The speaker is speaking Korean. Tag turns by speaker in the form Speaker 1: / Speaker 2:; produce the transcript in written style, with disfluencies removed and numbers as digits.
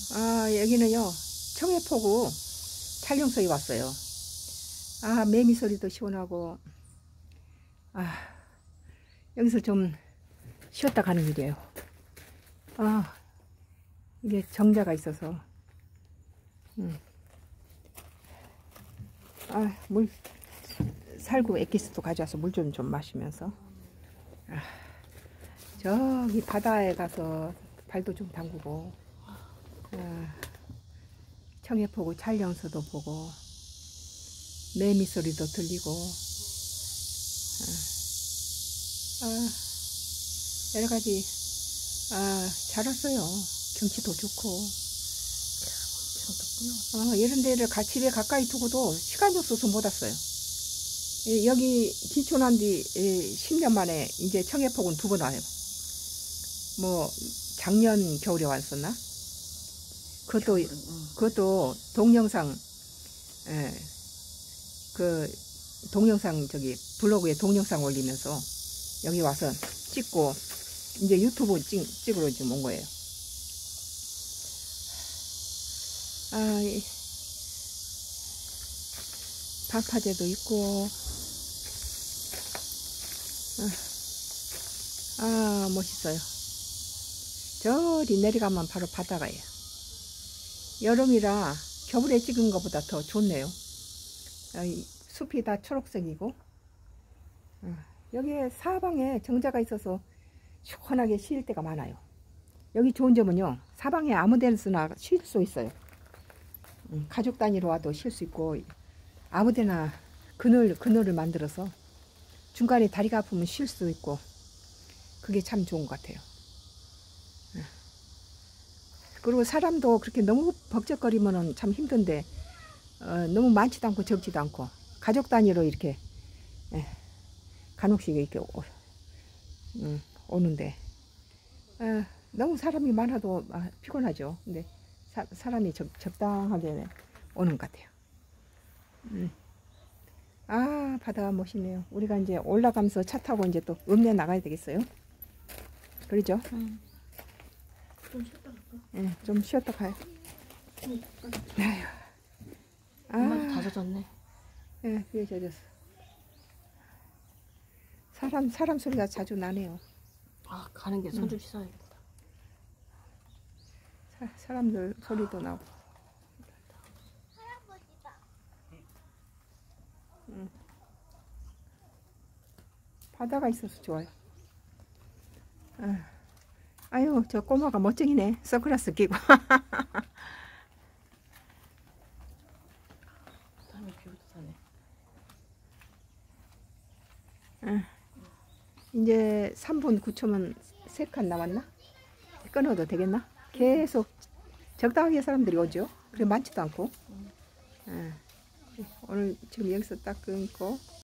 Speaker 1: 여기는요, 청해포구 촬영소에 왔어요. 매미 소리도 시원하고, 여기서 좀 쉬었다 가는 길이에요. 이게 정자가 있어서, 물, 살구 엑기스도 가져와서 물 좀 마시면서, 저기 바다에 가서 발도 좀 담그고, 청해포구 촬영소도 보고, 매미 소리도 들리고, 여러 가지, 잘 왔어요. 경치도 좋고. 이런 데를 집에 가까이 두고도 시간이 없어서 못 왔어요. 여기 기촌한 지 10년 만에 이제 청해포구는 2번 와요. 뭐, 작년 겨울에 왔었나? 그것도 동영상, 동영상 블로그에 동영상 올리면서 여기 와서 찍고 이제 유튜브 찍으러 지금 온 거예요. 방파제도 있고, 멋있어요. 저리 내려가면 바로 바다가예요. 여름이라 겨울에 찍은 것보다 더 좋네요. 숲이 다 초록색이고, 여기에 사방에 정자가 있어서 시원하게 쉴 때가 많아요. 여기 좋은 점은요, 사방에 아무 데나 쉴 수 있어요. 가족 단위로 와도 쉴 수 있고, 아무 데나 그늘을 만들어서 중간에 다리가 아프면 쉴 수 있고, 그게 참 좋은 것 같아요. 그리고 사람도 그렇게 너무 벅적거리면 참 힘든데, 너무 많지도 않고 적지도 않고, 가족 단위로 이렇게 간혹씩 이렇게 오는데, 너무 사람이 많아도 피곤하죠. 근데 사람이 적당하게 오는 것 같아요. 바다가 멋있네요. 우리가 이제 올라가면서 차 타고 이제 또 읍내 나가야 되겠어요. 그러죠?
Speaker 2: 좀 쉬었다 갈까?
Speaker 1: 좀 쉬었다 가요.
Speaker 2: 엄마도 다 젖었네.
Speaker 1: 위에 젖었어. 사람 소리가 자주 나네요.
Speaker 2: 가는 게 손 좀 씻어야겠다.
Speaker 1: 사람들 소리도 나고. 바다가 있어서 좋아요. 아유, 저 꼬마가 멋쟁이네. 선글라스 끼고.
Speaker 2: 다음에 비부터 사네.
Speaker 1: 이제 3분 9초면 3칸 남았나? 끊어도 되겠나? 계속 적당하게 사람들이 오죠. 그래 많지도 않고. 오늘 지금 여기서 딱 끊고